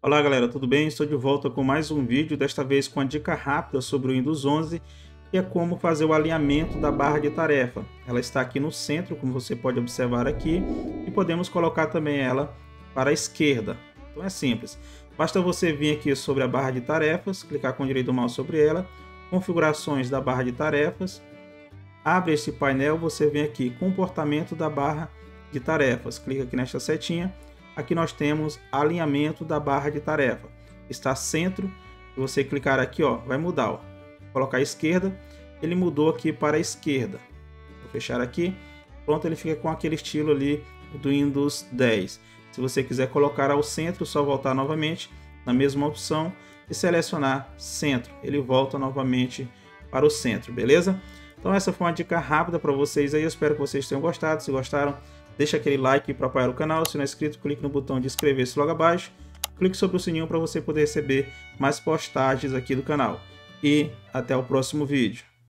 Olá galera, tudo bem? Estou de volta com mais um vídeo, desta vez com a dica rápida sobre o Windows 11, que é como fazer o alinhamento da barra de tarefa. Ela está aqui no centro, como você pode observar aqui, e podemos colocar também ela para a esquerda. Então é simples, basta você vir aqui sobre a barra de tarefas, clicar com o direito do mouse sobre ela, configurações da barra de tarefas, abre esse painel, você vem aqui, comportamento da barra de tarefas, clica aqui nesta setinha. Aqui nós temos alinhamento da barra de tarefa. Está centro. Se você clicar aqui, ó, vai mudar. Ó. Colocar a esquerda, ele mudou aqui para a esquerda. Vou fechar aqui. Pronto, ele fica com aquele estilo ali do Windows 10. Se você quiser colocar ao centro, só voltar novamente na mesma opção e selecionar centro. Ele volta novamente para o centro, beleza? Então essa foi uma dica rápida para vocês aí. Eu espero que vocês tenham gostado. Se gostaram, deixa aquele like para apoiar o canal. Se não é inscrito, clique no botão de inscrever-se logo abaixo. Clique sobre o sininho para você poder receber mais postagens aqui do canal. E até o próximo vídeo.